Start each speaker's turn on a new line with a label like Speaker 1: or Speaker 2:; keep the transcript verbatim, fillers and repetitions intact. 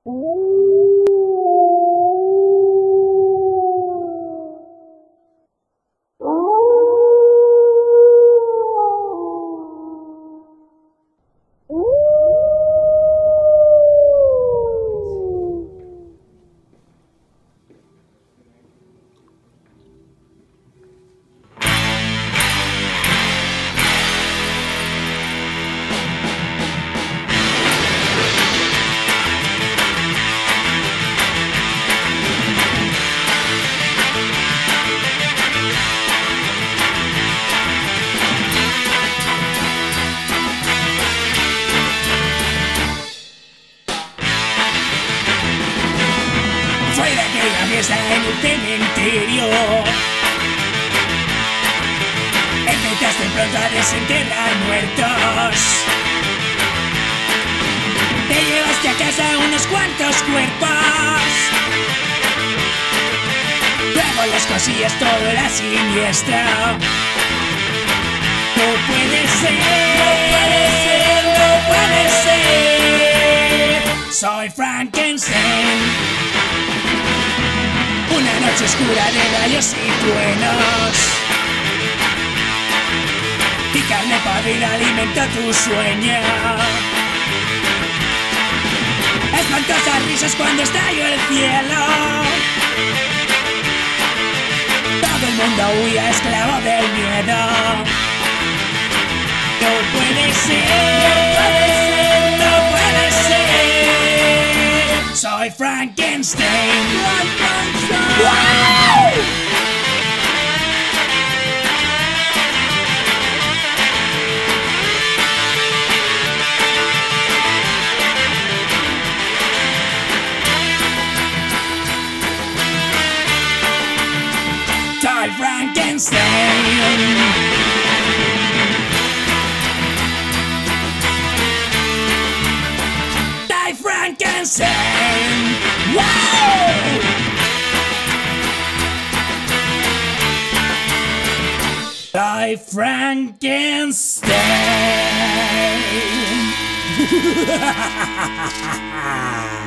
Speaker 1: En el cementerio empezaste pronto a desenterrar muertos. Te llevaste a casa unos cuantos cuerpos, luego las cosillas todo era siniestro. No puede ser, no puede ser, no puede ser. Soy Frankenstein. Una noche oscura de rayos y truenos, mi carne podrida alimenta tu sueño. Espantosas risas cuando estalló el cielo. Todo el mundo huía esclavo del miedo. No puede ser, no puede ser. Soy Frankenstein. Wow! Soy Frankenstein. Soy Frankenstein. Wow! Soy Frankenstein.